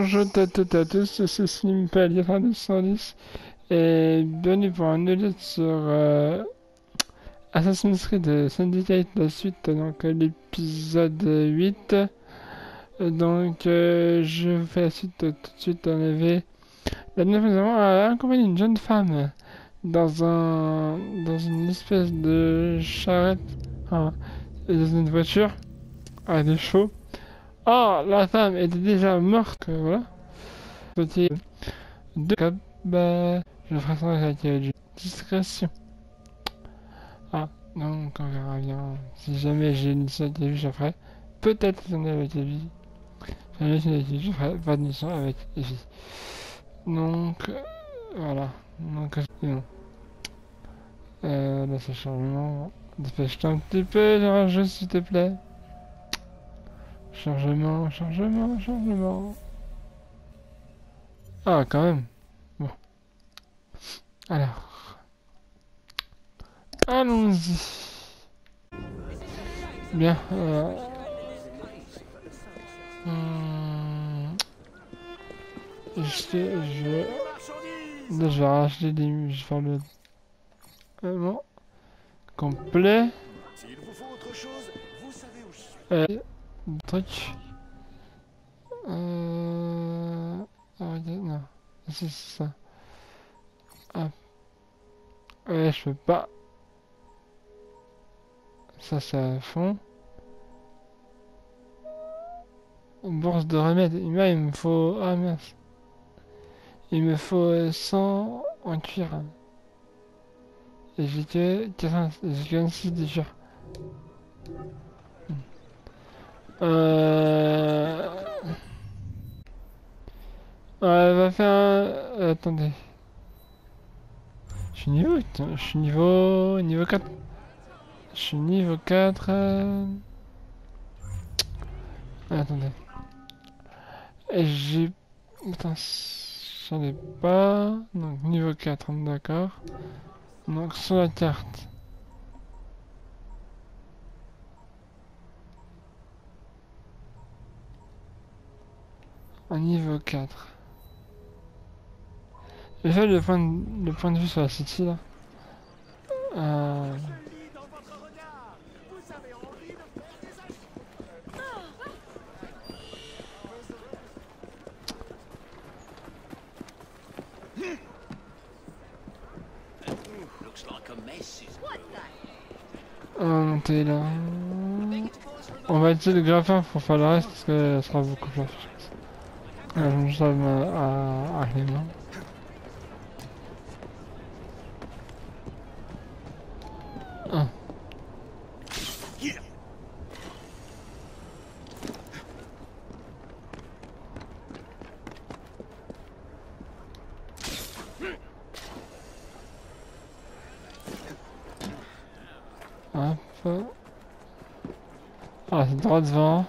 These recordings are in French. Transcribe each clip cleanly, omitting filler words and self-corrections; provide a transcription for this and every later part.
Bonjour à toutes et à tous, c'est Slimpal 9210 et bienvenue pour un update sur Assassin's Creed Syndicate, la suite, donc l'épisode 8. Je vous fais la suite tout de suite. On avait nous avons accompagné une jeune femme dans une espèce de charrette, enfin, dans une voiture à des chevaux. Oh, la femme était déjà morte, voilà. Petit de cap, bah, je ferai ça avec du discrétion. Ah, donc on verra bien. Si jamais j'ai une mission de vie, je ferai. Peut-être si on est avec Evie. Si jamais j'ai une mission, je ferai pas de mission avec Evie. Donc, voilà. Donc, non. Là, c'est changement. Dépêche-toi un petit peu dans un jeu, s'il te plaît. Chargement, chargement, chargement. Ah, quand même. Bon. Alors, allons-y. Bien. Là, je vais racheter des... Je vais faire le... bon. Complet. Truc. Non. C'est ça. Ah. Ouais, je peux pas. Ça, c'est à fond. Bourse de remède. Il me faut... Ah, mince. Il me faut 100 en cuir. Et j'ai que 46 déjà. On va faire un... attendez. Je suis niveau... je suis niveau 4. Je suis niveau 4. Attendez. Et j'ai... Putain, j'en ai pas. Donc niveau 4, d'accord. Donc sur la carte. Un niveau 4. J'ai fait le point de vue sur la city là. On va monter là. On va utiliser le grappin pour faire le reste parce que ça sera beaucoup plus efficace. Je me sers à les mains. Ah. Hop. Ah, c'est droit devant.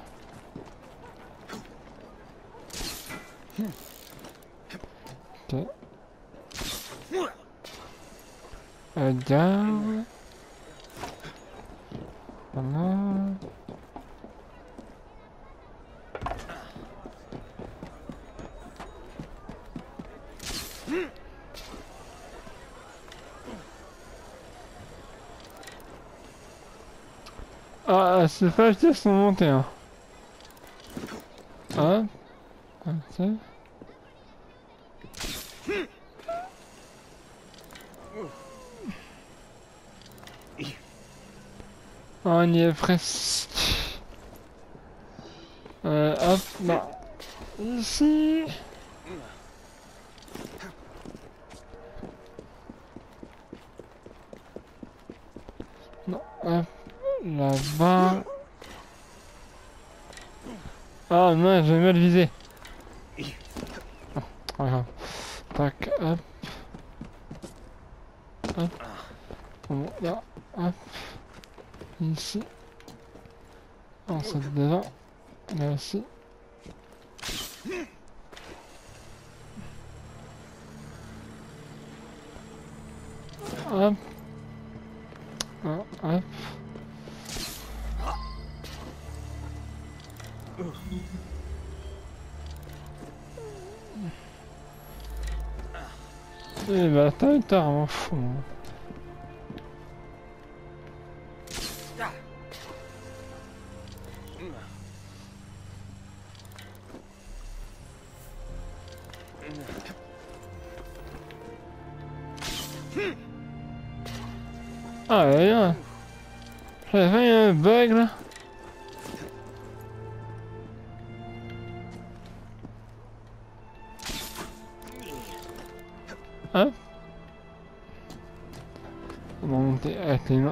Ok. Garde. Voilà. Ah, ces fâches sont montées, hein. Hop. Ok. On y est presque. Hop, là. Ici. Non, hop. Là-bas. Ah non, j'ai mal visé. Oh, regarde. Tac, hop. Hop. Bon, là, hop. Ici. On saute devant. Là aussi. Hop. Oh, hop. Eh bah t'as m'en fous. Ah ouais, j'avais fait un bug là. Hop. On va monter avec les mains.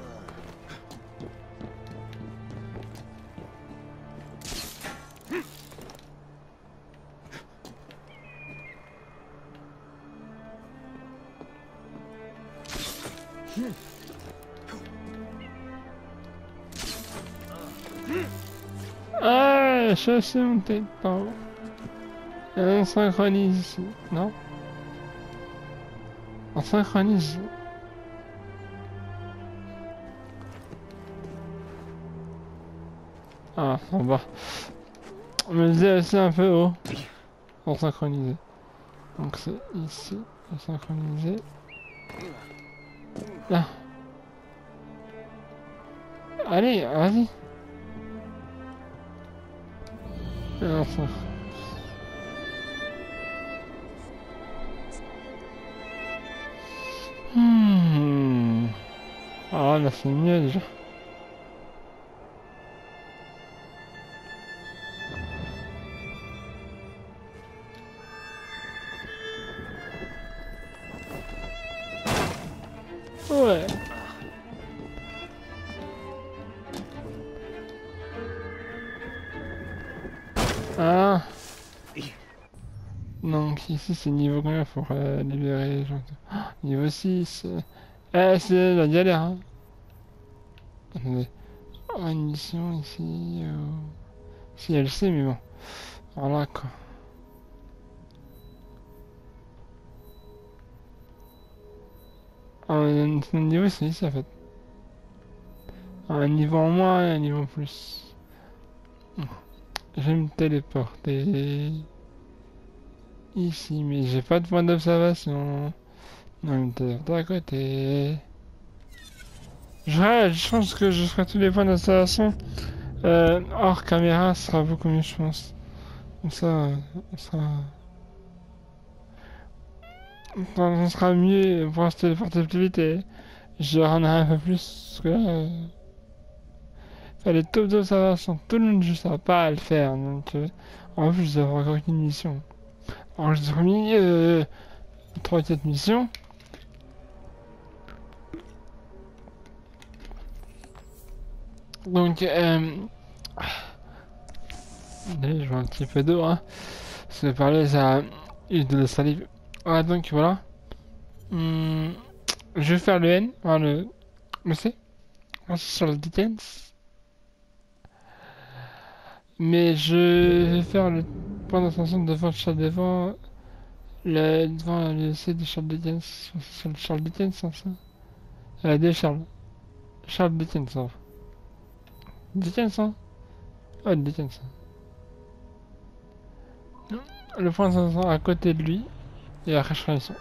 Ah, je sais monter par haut. On synchronise ici, non? On synchronise. Ah, en bas. On me disait aussi un peu haut. Pour synchroniser. Donc c'est ici, pour synchroniser. Là. Allez, vas-y. Alors, ça. Ah là c'est mieux déjà. Ouais. Ah. Donc ici c'est niveau combien pour libérer les gens. Niveau 6. C'est la galère hein. Attendez. Oh, une mission ici. Si elle sait mais bon. Voilà quoi. Un niveau c'est ici en fait. Un niveau en moins et un niveau en plus. Je vais me téléporter ici, mais j'ai pas de point d'observation. Non, je vais me téléporter à côté. Je pense que je ferai tous les points d'observation hors caméra, ce sera beaucoup mieux, je pense. Comme ça, on sera mieux pour se téléporter plus vite et je rendrai un peu plus. Parce que là, faire les top d'observation tout le monde, je ne pas à le faire. Donc, en plus, je vais avoir encore une mission. Alors, j'ai remis 3-4 missions. Donc, allez, je vois un petit peu d'eau, hein. Parce que parler, ça eu de la salive. Ah, donc voilà. Je vais faire le N, enfin le C, sur le details. Mais je vais faire le point d'attention devant Charles devant devant le C de Charles Dickens. Sur le Charles Dickens, hein, ça. De Charles. Charles Dickens, hein. Dickens, hein. Ouais, Dickens. Le point d'attention à côté de lui. Et après, je ferai le son.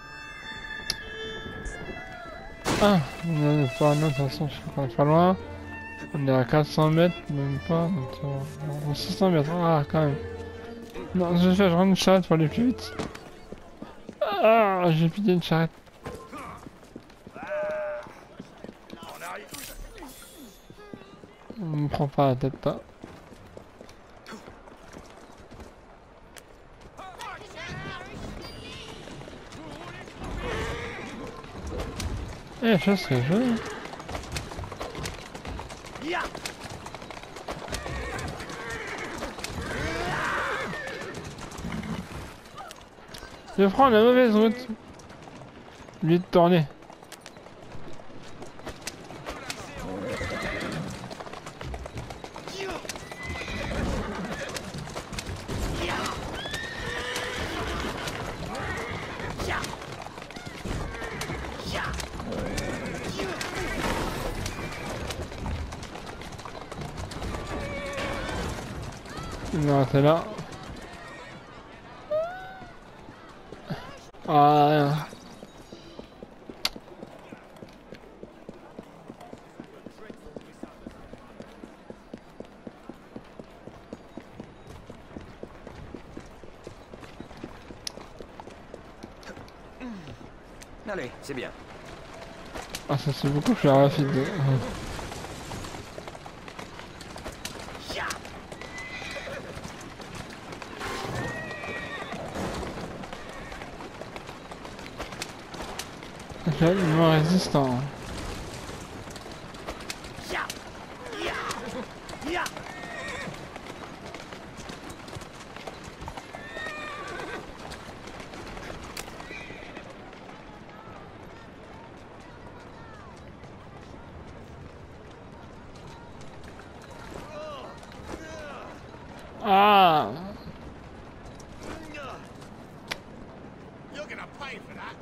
Ah, non, pas, non, de toute façon, je suis quand même pas loin. On est à 400 mètres, même pas. Donc, 600 mètres, ah, quand même. Non, je vais rendre une charrette pour aller plus vite. Ah, j'ai pitié une charrette. On me prend pas la tête, pas. Eh, je sais ce que je veux. Je prends la mauvaise route. Lui de tourner. Non, c'est là. Ah, Allez, c'est bien. ah ça c'est beaucoup plus rapide. J'ai moins résistant. Ah, You're gonna pay for that.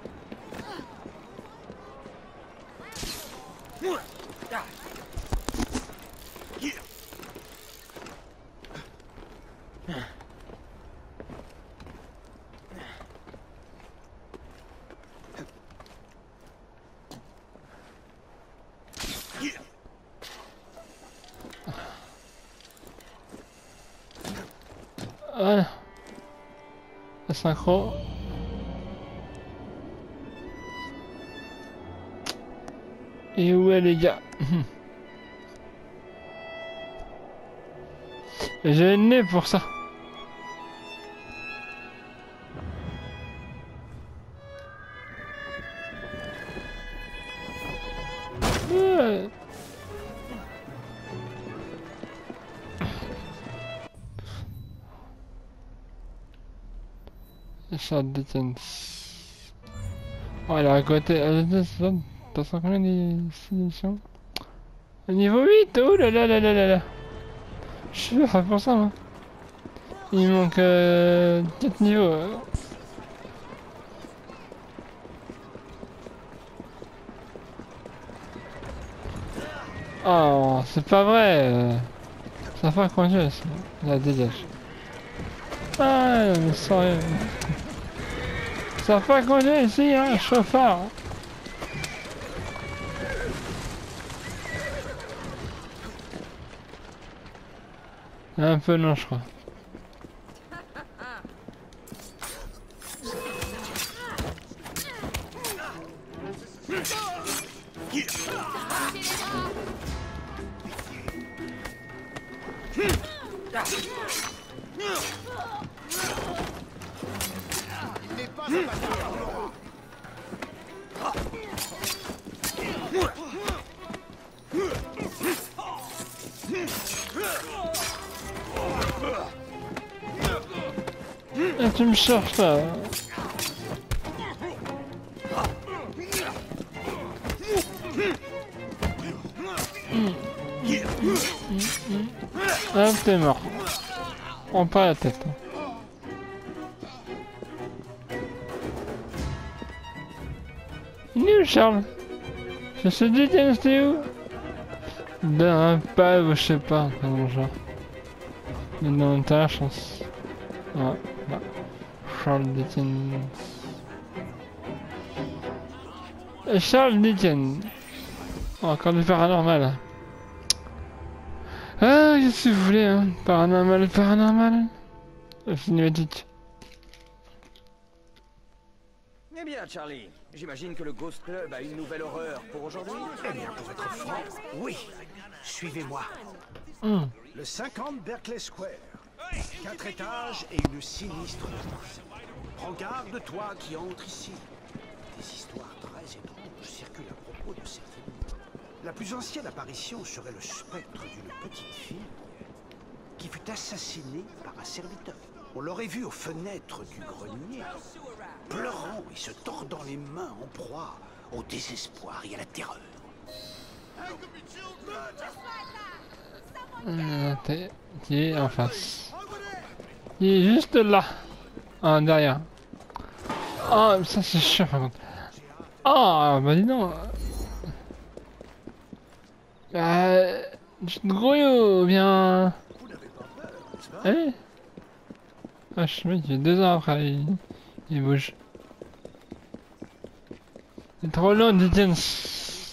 voilà. La synchro. Et où est les gars? J'ai le nez pour ça. Ouais. Charles Dickens. Oh, elle est à côté. T'as 100 combien d'éditions? Niveau 8, oh là là là là là là. Je suis sûr, pour ça, moi. Il manque 4 niveaux. Oh, c'est pas vrai. Ça fait conduire, ça. La dégage. Ah, mais sérieux. Ça fait conduire ici, hein, chauffeur. Un peu non, je crois. Il n'est pas un pasteur, Laura. Ah, tu me cherches là. Ah, t'es mort. Prends pas la tête. Hein. Il est où, Charles? Je sais dit, tiens, c'était où? Dans un pub, je sais pas, comment genre. Mais dans ta chance. Ouais, là. Charles Dickens. Charles Dickens. Oh, encore du paranormal. Ah, qu'est-ce que vous voulez, hein? Paranormal, paranormal. Cinématique. Eh bien, Charlie, j'imagine que le Ghost Club a une nouvelle horreur pour aujourd'hui. Eh bien, pour être franc, oui. Suivez-moi. Le 50 Berkeley Square. 4 étages et une sinistre danse. Prends garde, toi qui entres ici. Des histoires très étranges circulent à propos de cette île. La plus ancienne apparition serait le spectre d'une petite fille qui fut assassinée par un serviteur. On l'aurait vue aux fenêtres du grenier, pleurant et se tordant les mains en proie au désespoir et à la terreur. Qui est en face. Il est juste là. Ah, derrière. Ah, ça c'est chiant par contre. Ah, bah dis donc. Tu te grouilles ou bien... Allez. Ah, je sais, il fait 2 ans après, il bouge. C'est trop long, Dickens.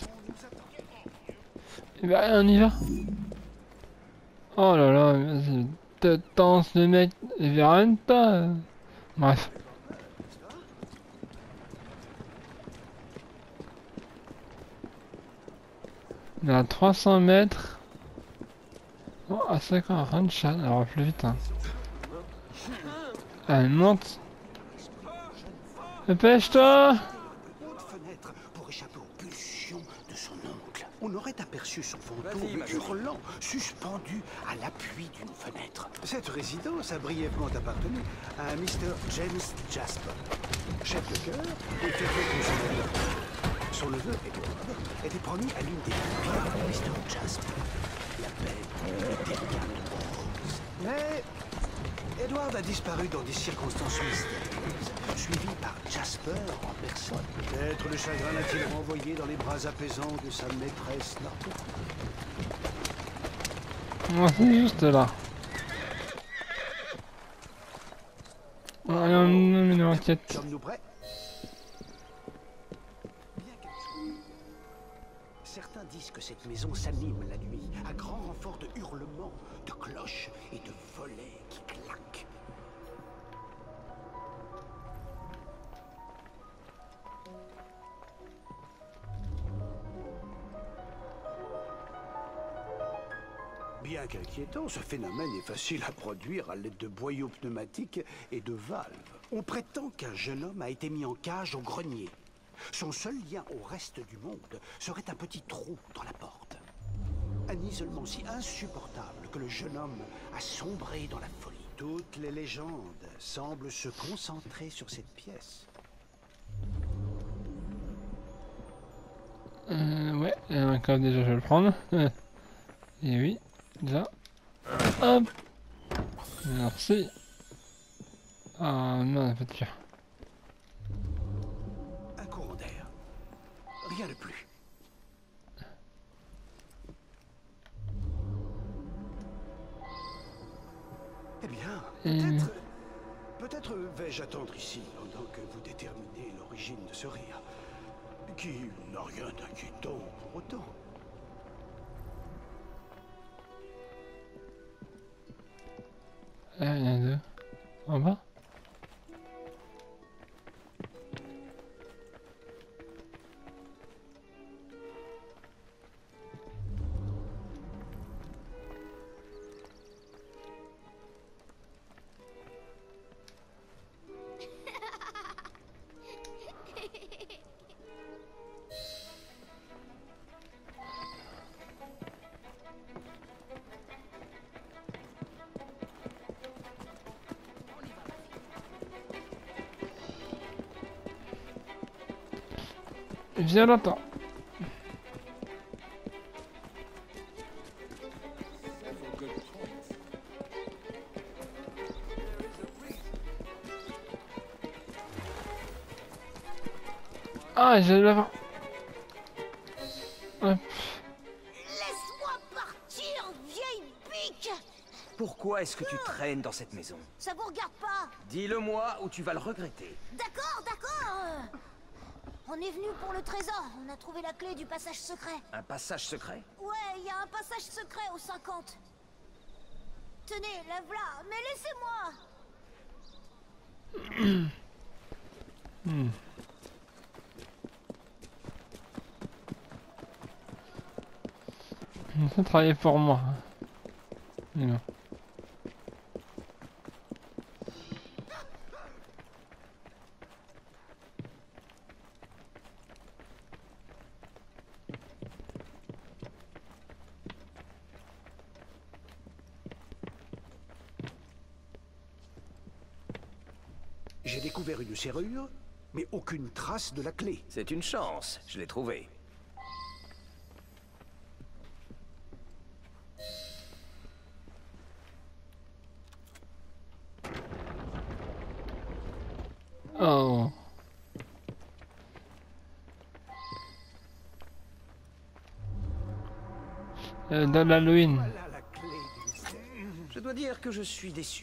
Et bah, on y va. Oh là là, c'est tense le mec, il verra rien pas. Bref. On est à 300 mètres. Oh, à 50, rien de chat, alors plus vite. Hein. Elle monte. Dépêche-toi! Haute fenêtre pour échapper aux pulsions de son oncle. On aurait aperçu son fantôme Vas-y, ma chérie. hurlant, suspendu à l'appui d'une fenêtre. Cette résidence a brièvement appartenu à un Mr. James Jasper, chef de chœur et fervent consommateur. Son neveu, Edward, était promu à l'une des pupilles de Mr. Jasper, la belle et délicate Rose. Mais Edward a disparu dans des circonstances mystérieuses, suivi par Jasper en personne. Peut-être le chagrin l'a-t-il renvoyé dans les bras apaisants de sa maîtresse Norton. Oh, c'est juste là. Allez, on met l'enquête. Sommes-nous prêts? Certains disent que cette maison s'anime la nuit, à grand renfort de hurlements, de cloches et de volets qui claquent. Bien qu'inquiétant, ce phénomène est facile à produire à l'aide de boyaux pneumatiques et de valves. On prétend qu'un jeune homme a été mis en cage au grenier. Son seul lien au reste du monde serait un petit trou dans la porte. Un isolement si insupportable que le jeune homme a sombré dans la folie. Toutes les légendes semblent se concentrer sur cette pièce. Ouais, un câble déjà, je vais le prendre. Et oui, déjà. Hop. Merci. Ah non, la voiture. Un courant d'air. Rien de plus. Eh bien, peut-être vais-je attendre ici pendant que vous déterminez l'origine de ce rire, qui n'a rien d'inquiétant pour autant. Ah, il y en a deux. En bas? Viens là-dedans. Ah, j'ai l'avoir. Hop. Laisse-moi partir, vieille pique! Pourquoi est-ce que tu traînes dans cette maison? Ça vous regarde pas? Dis-le-moi ou tu vas le regretter. D'accord, d'accord. On est venu pour le trésor. On a trouvé la clé du passage secret. Un passage secret? Ouais, il y a un passage secret au 50. Tenez, la voilà. Mais laissez-moi. Ça travaillait pour moi. Non. J'ai découvert une serrure, mais aucune trace de la clé. C'est une chance, je l'ai trouvé. Oh. Dans l'Halloween. Voilà la clé du mystère. Je dois dire que je suis déçu.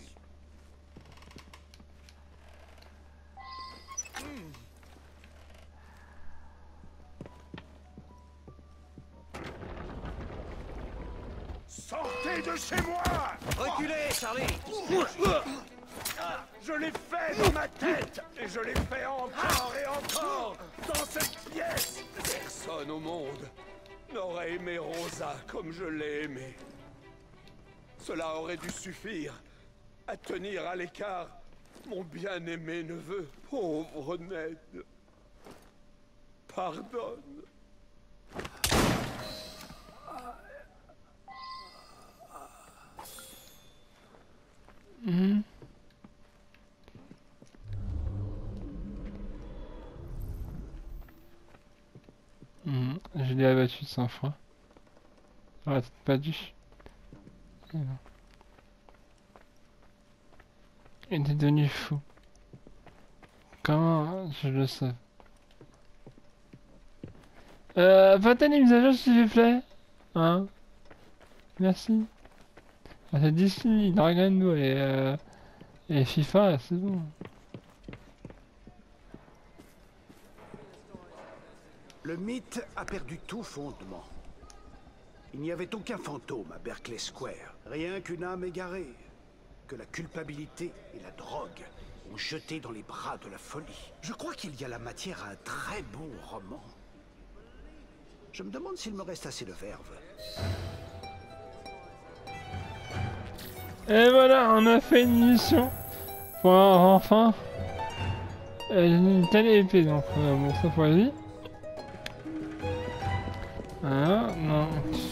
de chez moi! Reculez, Charlie! Je l'ai fait dans ma tête! Et je l'ai fait encore et encore! Dans cette pièce! Personne au monde n'aurait aimé Rosa comme je l'ai aimée. Cela aurait dû suffire à tenir à l'écart mon bien-aimé neveu. Pauvre Ned. Pardonne. Je l'ai abattu de sang-froid. Ah, c'est pas dû. Et non. Il était devenu fou. Comment je le sais? Votez les mises à jour s'il vous plaît. Hein? Merci. Ah, c'est Disney, Dragon et FIFA, c'est bon. Le mythe a perdu tout fondement. Il n'y avait aucun fantôme à Berkeley Square, rien qu'une âme égarée, que la culpabilité et la drogue ont jeté dans les bras de la folie. Je crois qu'il y a la matière à un très bon roman. Je me demande s'il me reste assez de verve. Et voilà, on a fait une mission pour enfin une telle épée, donc bon, ça faut aller. Ah, non.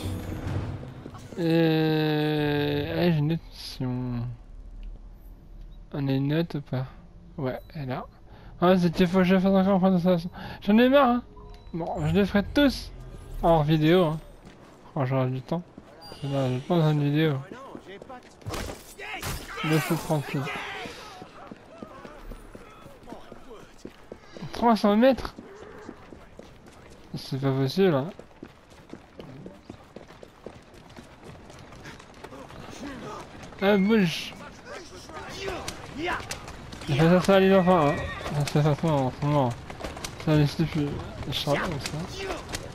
Et j'ai une autre mission. On a une note ou pas? Ouais, elle est là. Ah, c'était faux, je vais faire encore en ça. J'en ai marre, hein. Bon, je les ferai tous hors vidéo, hein. Quand j'aurai du temps. J'aurai du temps dans une vidéo. Laissez tranquille. 300 mètres? C'est pas possible, hein. Ah, bouge! Je fais ça à les enfants, hein. Ça se fait facilement en ce moment. Ça n'existe plus. Je sors comme ça.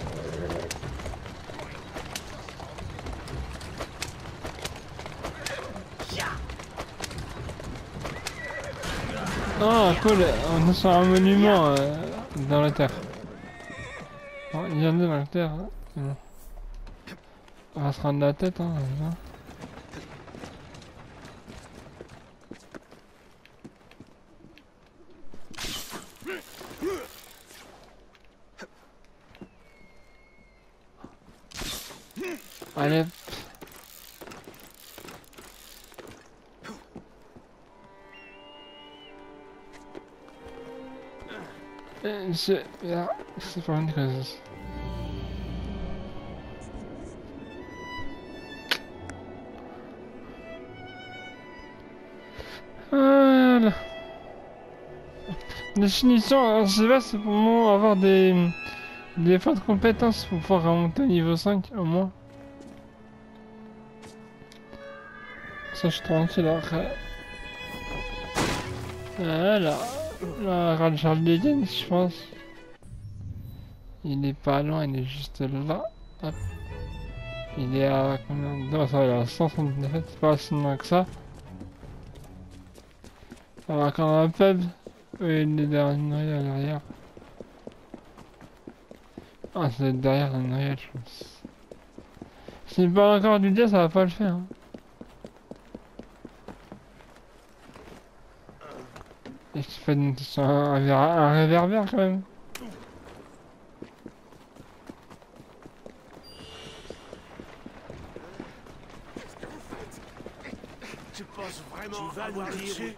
Oh, cool! On est sur un monument dans la terre. Oh, il y en a dans la terre. Hein. On va se rendre la tête, hein. Allez. C'est pas une cause. Voilà. Définition, je sais pas, c'est pour moi avoir des fortes compétences pour pouvoir remonter au niveau 5 au moins. Ça, je suis tranquille après. Voilà. Là, Rajal Legends, je pense. Il est pas loin, il est juste là. Hop. Il est à combien de temps? Ça va, il est à 169, c'est pas si loin que ça. Ça va encore un pub. Oui, il est derrière une noyade à l'arrière. Ah, ça doit être derrière la noyade, je pense. S'il parle encore du dia, ça va pas le faire. Hein. Et tu fais un réverbère quand même. Tu penses vraiment tu vas avoir le dessus?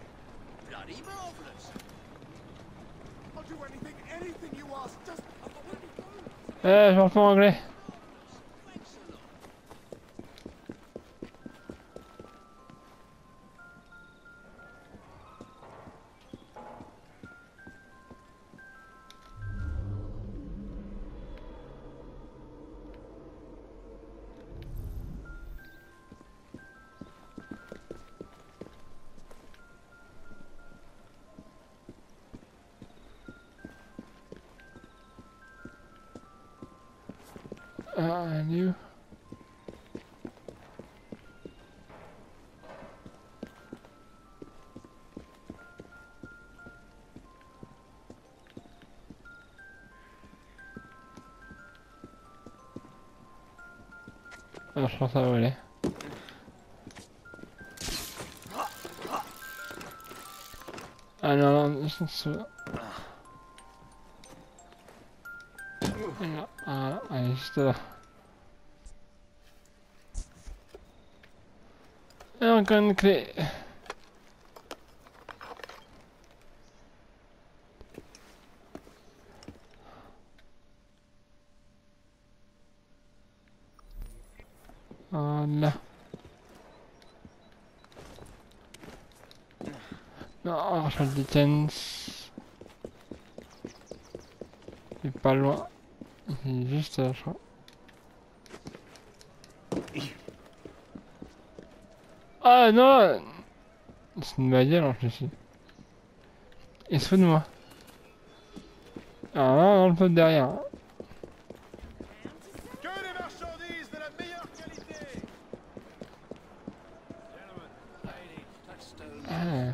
Je parle pas anglais. Elle est où? Ah, je pense à voler. Ah non, non, je pense que... Ah, allez, juste là. Et encore une clé. Voilà. Non, je le détiens. Il est pas loin. Il est juste là, je crois. Ah non! C'est une bagnole en plus. Il se fout de moi. Ah non, on le peut derrière. Que des marchandises de la meilleure qualité. Ah.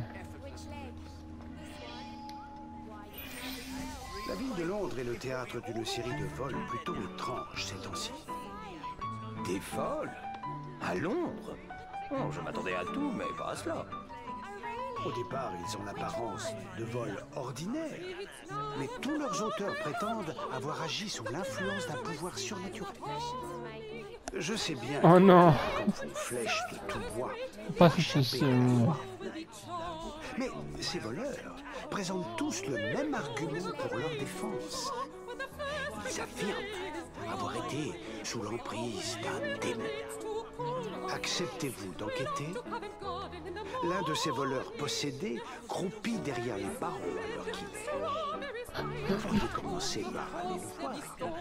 La ville de Londres est le théâtre d'une série de vols plutôt étranges ces temps-ci. Des vols? À Londres? Oh, je m'attendais à tout, mais pas à cela. Au départ, ils ont l'apparence de vols ordinaires, mais tous leurs auteurs prétendent avoir agi sous l'influence d'un pouvoir surnaturel. Je sais bien Oh non! qu'on vous flèche de tout bois, Pas si ceci. mais ces voleurs présentent tous le même argument pour leur défense. Ils affirment avoir été sous l'emprise d'un démon. Acceptez-vous d'enquêter? L'un de ces voleurs possédés croupit derrière les barreaux à l'heure qu'il est. Vous pourriez commencer par aller le voir.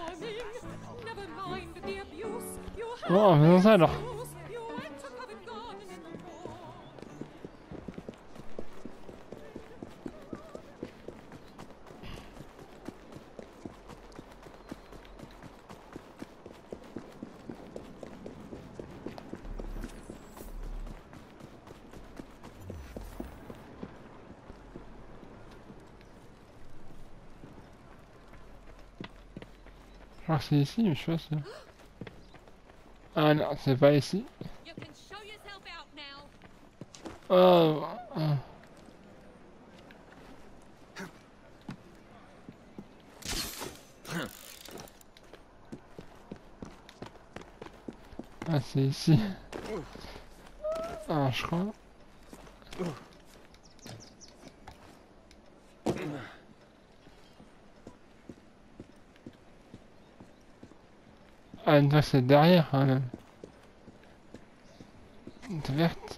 Bon, faisons ça alors. Je crois que c'est ici, mais je suis pas sûr. Ah non, c'est pas ici. Oh, oh. Ah, c'est ici. Ah, je crois. Ah, donc c'est derrière quand même. C'est verte.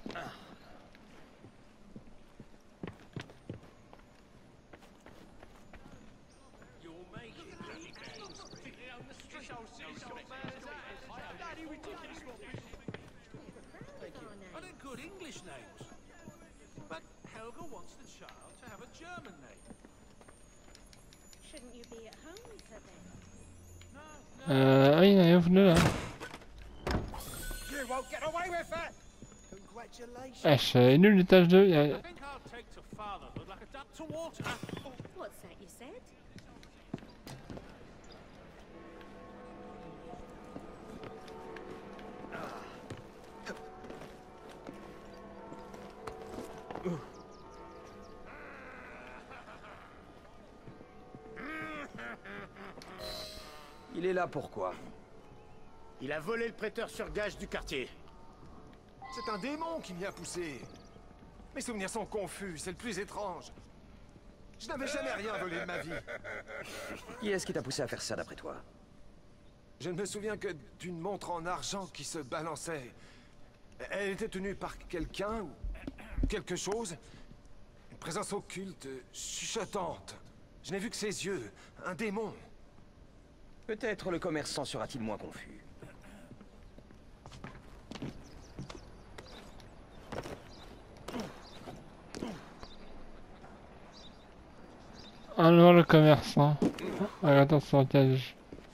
I don't good English names. But Helga wants the child to have a German name. Shouldn't you be at home with her then? Oui, il y a là. You won't get away with it. Congratulations. Ah, c'est nul l'étage 2. I think I'll take to fatherhood like a duck to water. What's that you said? Il est là pourquoi? Il a volé le prêteur sur gage du quartier. C'est un démon qui m'y a poussé. Mes souvenirs sont confus, c'est le plus étrange. Je n'avais jamais rien volé de ma vie. Qui est-ce qui t'a poussé à faire ça d'après toi? Je ne me souviens que d'une montre en argent qui se balançait. Elle était tenue par quelqu'un ou quelque chose. Une présence occulte, chuchotante. Je n'ai vu que ses yeux, un démon. Peut-être le commerçant sera-t-il moins confus. Alors le commerçant. Ah, attention, cage.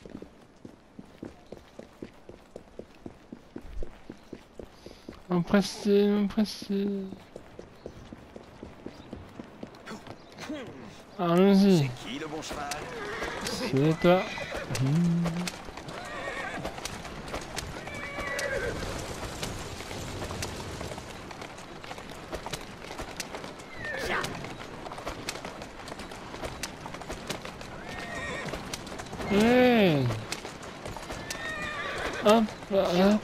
Mon pressé. Allons-y. Qui le bon cheval? C'est toi. Hey. Hop, là.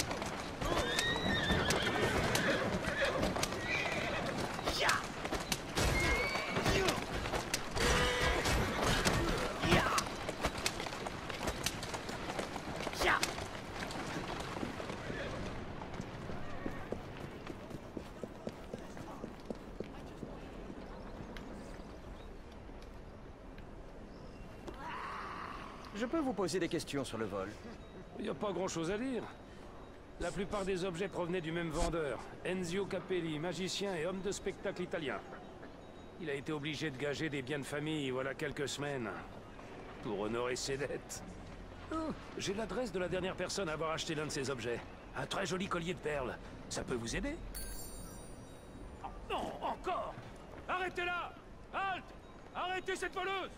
Je peux vous poser des questions sur le vol. Il n'y a pas grand-chose à dire. La plupart des objets provenaient du même vendeur, Enzio Capelli, magicien et homme de spectacle italien. Il a été obligé de gager des biens de famille voilà quelques semaines, pour honorer ses dettes. Oh, j'ai l'adresse de la dernière personne à avoir acheté l'un de ces objets. Un très joli collier de perles. Ça peut vous aider? Oh, non, encore! Arrêtez-la! Halte! Arrêtez cette voleuse!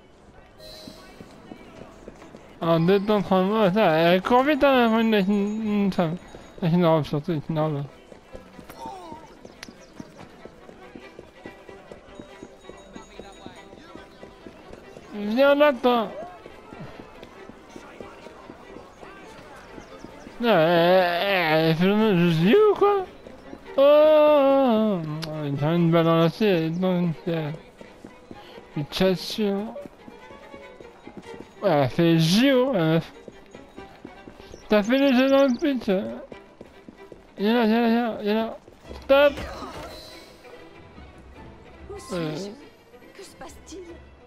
En détente, ça, elle court vite, hein, une femme. Une robe, surtout, une robe. Viens là, toi. Non, elle fait le même, je suis où, quoi? Oh, il tient une balle dans l'acier, donc, une chassure. Ouais, elle a fait JO, t'as fait les jeux dans le pitch. Il est là, il est là, il est là. Stop. Où suis-je? Que se passe-t-il?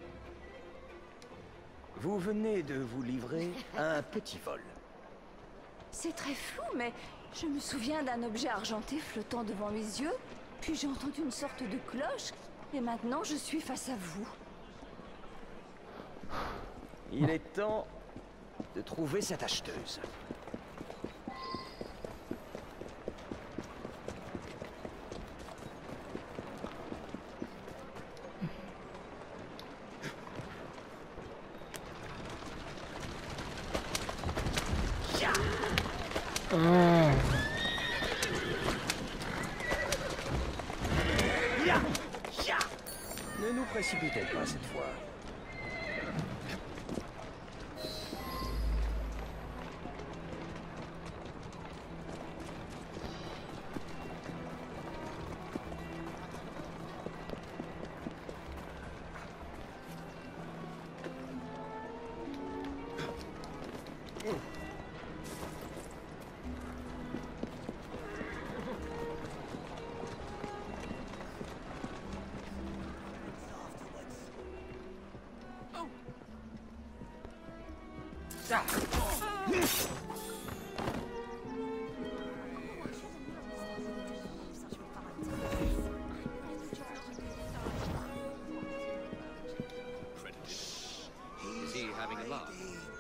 Vous venez de vous livrer à un petit vol. C'est très flou, mais je me souviens d'un objet argenté flottant devant mes yeux, puis j'ai entendu une sorte de cloche, et maintenant je suis face à vous. Il est temps de trouver cette acheteuse. Ne nous précipitons pas cette fois. Is he having a laugh?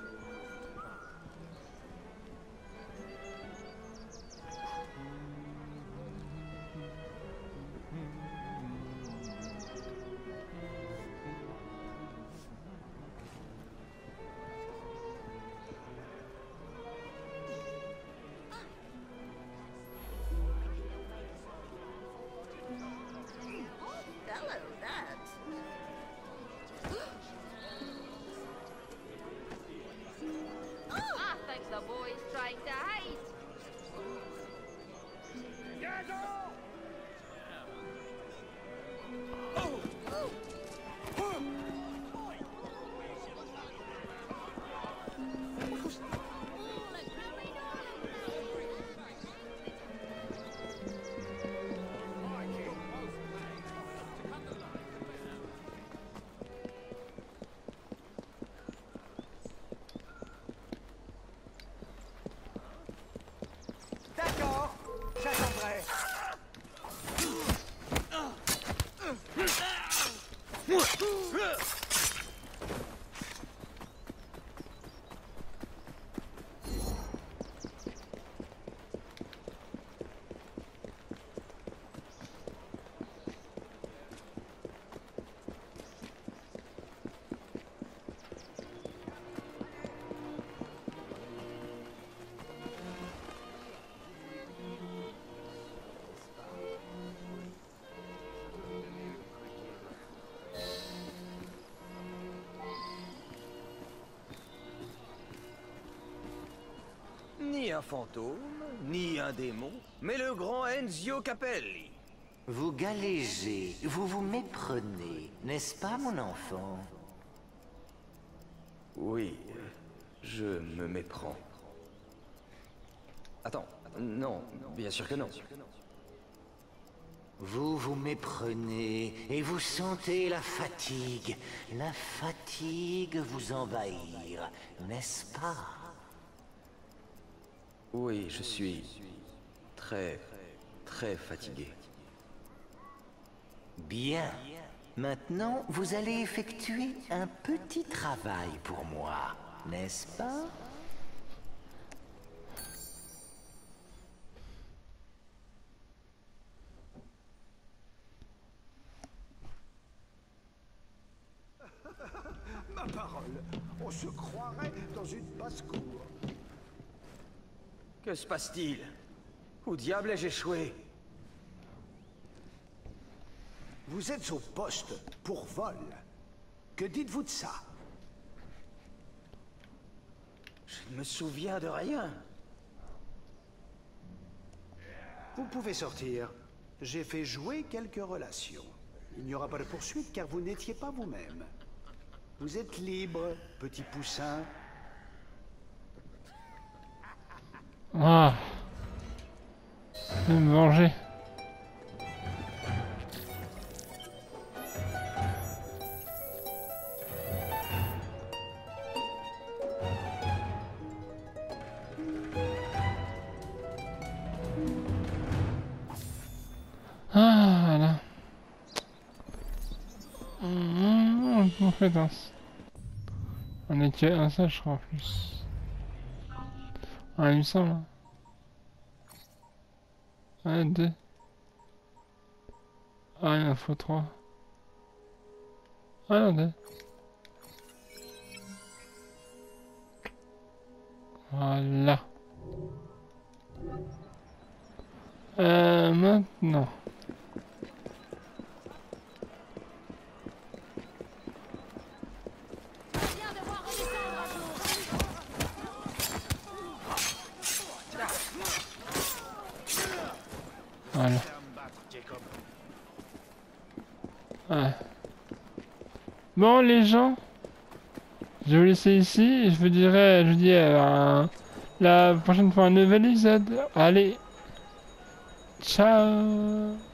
D'accord, j'attendrai. fantôme, ni un démon, mais le grand Enzio Capelli. Vous galégez, vous vous méprenez, n'est-ce pas, mon enfant? Oui, je me méprends. Attends, non, bien sûr que non. Vous vous méprenez et vous sentez la fatigue vous envahir, n'est-ce pas? Oui, je suis très fatigué. Bien. Maintenant, vous allez effectuer un petit travail pour moi, n'est-ce pas? Ma parole, on se croirait dans une basse-cour. Que se passe-t-il? Où diable ai-je échoué? Vous êtes au poste pour vol. Que dites-vous de ça? Je ne me souviens de rien. Vous pouvez sortir. J'ai fait jouer quelques relations. Il n'y aura pas de poursuite car vous n'étiez pas vous-même. Vous êtes libre, petit poussin. Ah. Je vais me venger. Ah, voilà. Compétence. On est que un seul, je crois, en plus. Ah, il me semble. Un, deux. Ah, il en faut trois. Ah, non, deux. Voilà. Maintenant. Voilà. Ouais. Bon les gens, je vais vous laisser ici et je vous dirai, je vous dis la prochaine fois un nouvel épisode. Allez, ciao.